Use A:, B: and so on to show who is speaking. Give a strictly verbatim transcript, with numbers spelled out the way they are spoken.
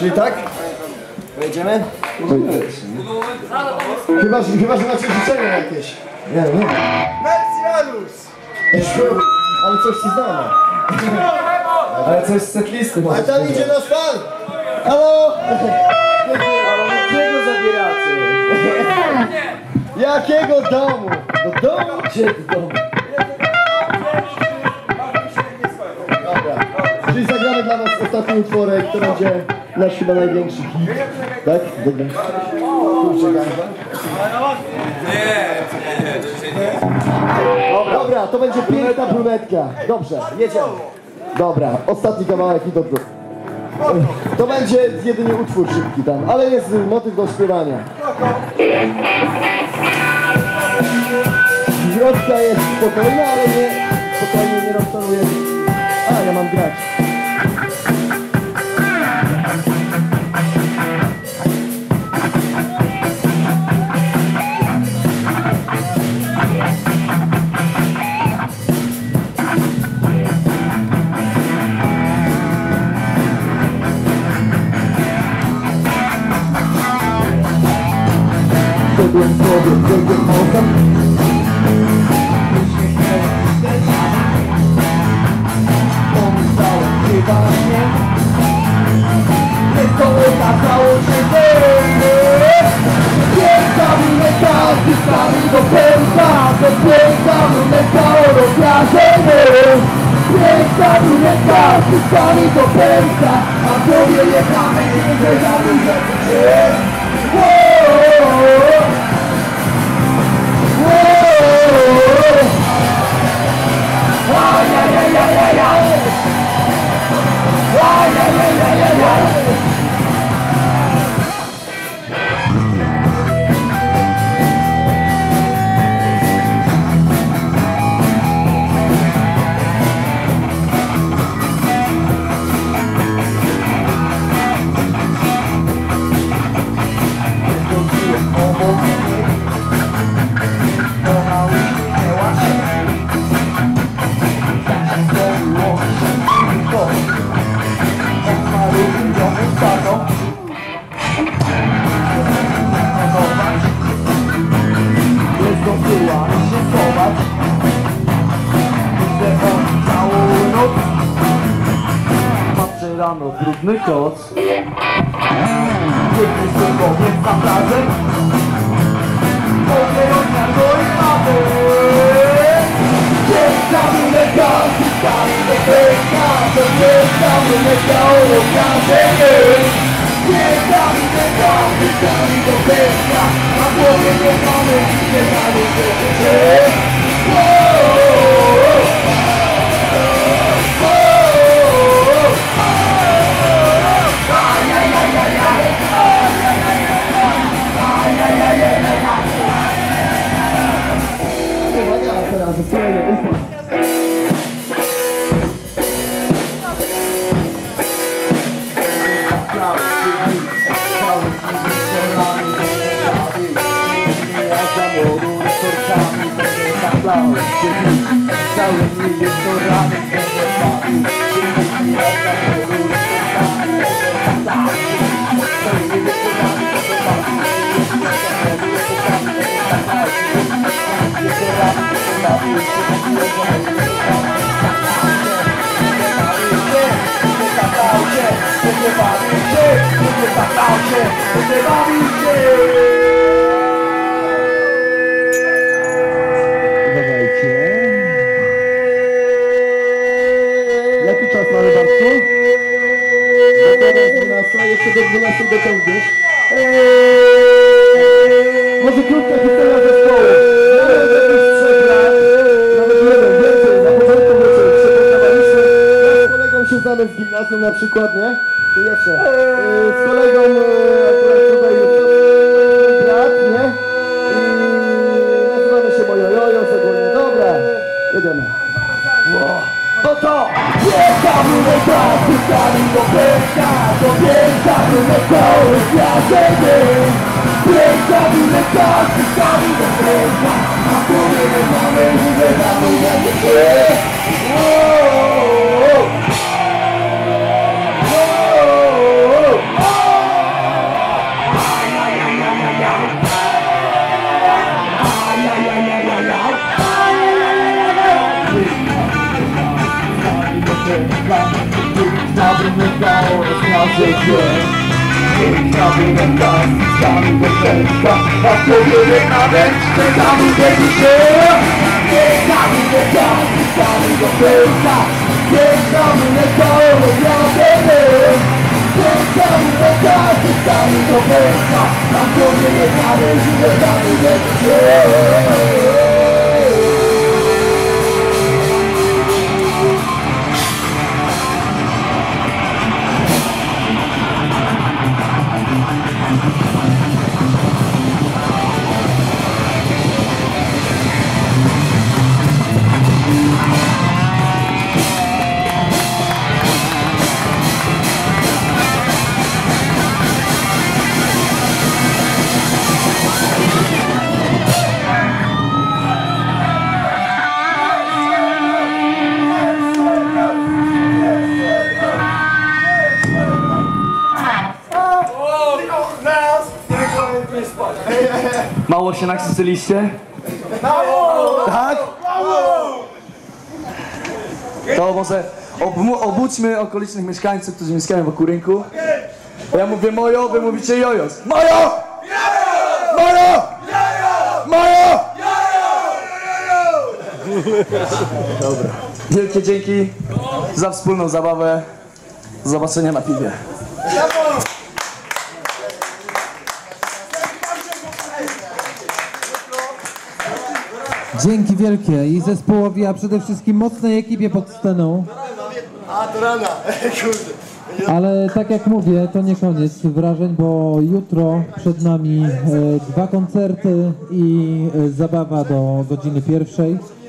A: Czyli tak? Pojedziemy? Chyba, że, chyba, że macie życzenia jakieś. Nie, nie. Mercialus! Ale coś ci znamy.
B: Ale coś z setlisty.
A: A tam idzie nasz fan! Halo!
B: Jakiego zabieracie?
A: Jakiego domu? Do domu?
B: Gdzie do domu?
A: Dobra. Czyli zagramy dla was ostatni utworek, to będzie nasz chyba największy hit. Tak? Dobra. Kurczę, gamba. Dobra, dobra, to będzie piękna brunetka. Dobrze, jedziemy. Dobra, ostatni kawałek i dobrze. To będzie jedynie utwór szybki tam, ale jest motyw do śpiewania. Zwrotka jest spokojna, ale nie spokojnie nie rozstanuje. A, ja mam grać. Szedłem sobie drogą mocą. Pomyślałem chyba nie. Nie to okazało się wolne. Piękna luneta z dyskami do pęta. To piękna luneta o rozjażenie. Piękna luneta z dyskami do pęta. A w głowie jechamy, że za dużo się.
B: Rano brudny koc. Biegnie z tego, więc na plażę. Poglądnia go i mamy. Piękna luneta, piskami do pęka. To piękna luneta o rozjażenie. Piękna luneta, piskami do pęka. Na głowie nie mamy, nie mamy się.
A: Teraz zostaje upa.
B: Całymi wieczorami będę bawił. Całymi wieczorami będę bawił.
A: Uważajcie. Jaki czas mamy, Bartku? Do dwunastej, jeszcze do dwunastej dociągniesz. Może krótka historia zespołu. Nawet jakiś trzech lat, nawet jeden, więcej, na początku wiecie, przepoznawaliśmy. Ja z kolegą się znamy z gimnazjum na przykład, nie? I jeszcze. Yy, z kolegą yy, akurat tutaj jest mój brat, nie? I nazywamy się mojo jojo, ogólnie. Dobra, jedziemy.
B: To co?
A: Piękna luneta, z dyskami do pęka. To piękna luneta o rozjażenie. Piękna luneta z dyskami do pęka. A w głowie nie mamy, że za dużo się. Oh, oh, oh.
B: życie. Piękna wymęka, stanu do serca, a w głowie nawet czekamy będzie się. Piękna wymęka, stanu do serca, piękna wymęka, rozjawiemy. Piękna wymęka, stanu do serca, a w głowie nawet czekamy będzie się.
C: Mało się nakrzyczyliście? Tak? To może obmu- obudźmy okolicznych mieszkańców, którzy mieszkają wokół rynku. Bo ja mówię mojo, wy mówicie jojos. Mojo! Mojo! Mojo! Dobra. Wielkie dzięki za wspólną zabawę. Do zobaczenia na piwie.
D: Dzięki wielkie i zespołowi, a przede wszystkim mocnej ekipie pod sceną.
A: A, to rana, kurde.
D: Ale tak jak mówię, to nie koniec wrażeń, bo jutro przed nami e, dwa koncerty i e, zabawa do godziny pierwszej.